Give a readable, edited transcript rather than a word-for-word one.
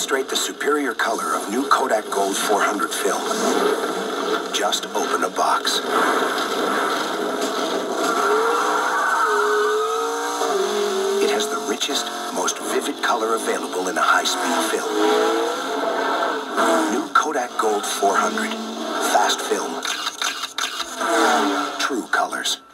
demonstrate the superior color of new Kodak Gold 400 film. Just open a box. It has the richest, most vivid color available in a high-speed film. New Kodak Gold 400. Fast film. True colors.